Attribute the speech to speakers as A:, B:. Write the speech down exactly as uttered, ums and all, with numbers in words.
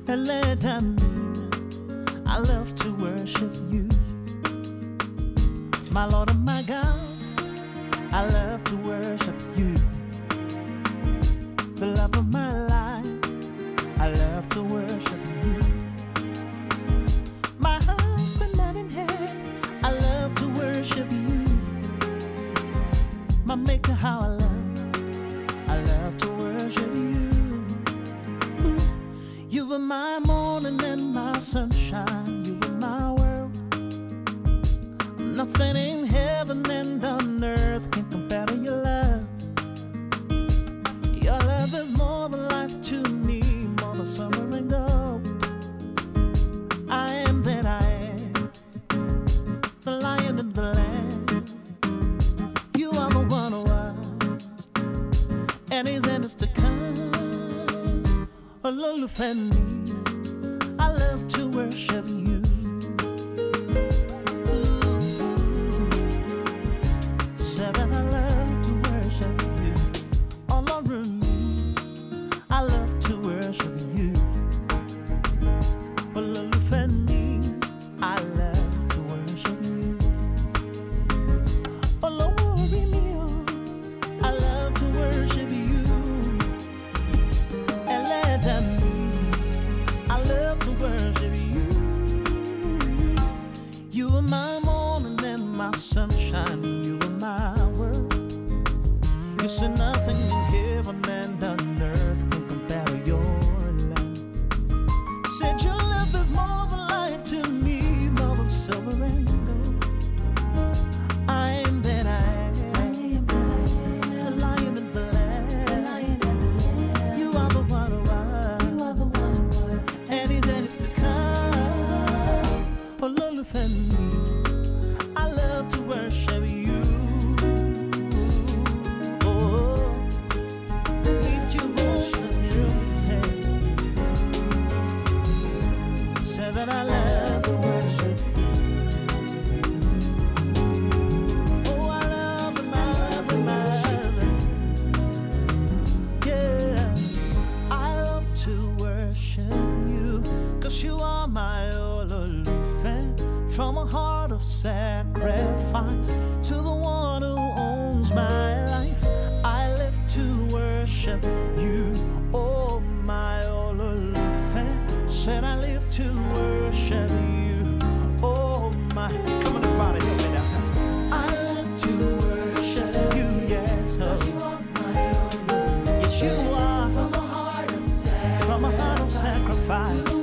A: and let down me. I love to worship you, my Lord and my God. I love to worship you, the love of my life. I love to worship you, my husband, man in head. I love to worship you, my maker. How I love, I love to worship you. You were my morning and my sunshine. You were my world. Nothing in heaven and on earth can compare to your love. Your love is more than life to me, more than summer and gold. I am that I am, the lion and the lamb. You are the one who was, and is and is to come. Ololufe me, I love to worship you. Ooh, said that I love to worship you. All around me, I love to worship you. Ololufe me, I love to worship you. Ololufe me, I love to worship you. I love to worship you. You are my morning and my sunshine. You are my world. You see nothing in heaven and on earth can compare to your love. Said your love is more than life to me, more than silver and gold. I am that I am, the lion and the lamb. You are the one who Ololufe me, I love to worship you. Oh, lift your voice and you say, say that I love to worship you. Oh, I love and I love and I love. Yeah, I love to worship you, 'cause you are my Ololufe. From a heart of sacrifice to the one who owns my life, I live to worship you. Oh, my Ololufe, said I live to worship you. Oh, my, come on everybody, help me now. I live to worship you, yes. Oh. You are my Ololufe. Yes, you are. From a heart of sacrifice. From a heart of sacrifice.